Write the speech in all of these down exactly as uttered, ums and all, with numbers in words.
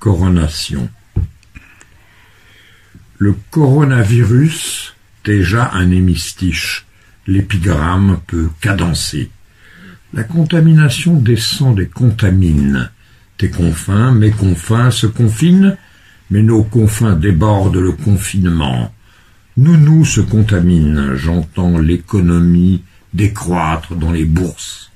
coronation. Le coronavirus, déjà un hémistiche, l'épigramme peut cadencer. La contamination descend des contamines. Tes confins, mes confins se confinent, mais nos confins débordent le confinement. Nous, nous se contaminent, j'entends l'économie décroître dans les bourses.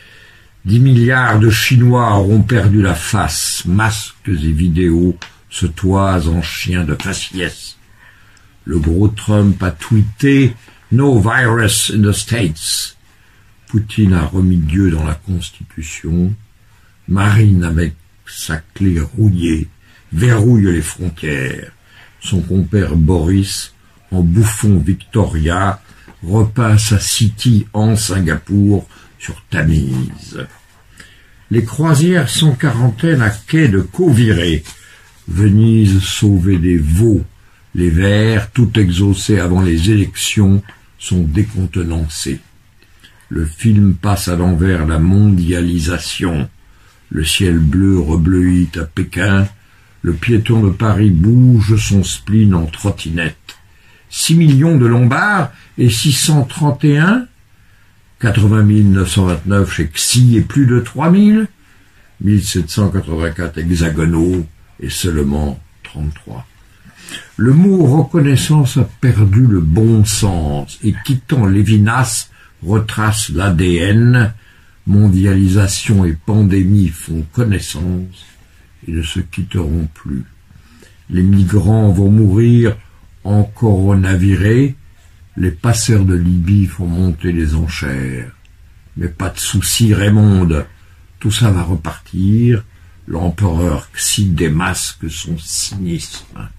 Dix milliards de Chinois auront perdu la face, masques et vidéos se toisent en chiens de faciès. Le gros Trump a tweeté « No virus in the States ». Poutine a remis Dieu dans la Constitution. Marine, avec sa clé rouillée, verrouille les frontières. Son compère Boris, en bouffon Victoria, repasse à City en Singapour sur Tamise. Les croisières sans quarantaine à quai de Cauviré. Venise sauvée des veaux. Les Verts, tout exaucés avant les élections, sont décontenancés. Le film passe à l'envers la mondialisation. Le ciel bleu rebleuit à Pékin. Le piéton de Paris bouge son spleen en trottinette. Six millions de Lombards et six cent trente et un, quatre-vingt mille neuf cent vingt-neuf chez Xi et plus de trois mille, mille sept cent quatre-vingt-quatre hexagonaux et seulement trente-trois. Le mot reconnaissance a perdu le bon sens et quittant Lévinas retrace l'A D N. Mondialisation et pandémie font connaissance et ne se quitteront plus. Les migrants vont mourir en coronaviré, les passeurs de Libye font monter les enchères. Mais pas de souci, Raymonde, tout ça va repartir. L'empereur Xi démasque son cynisme.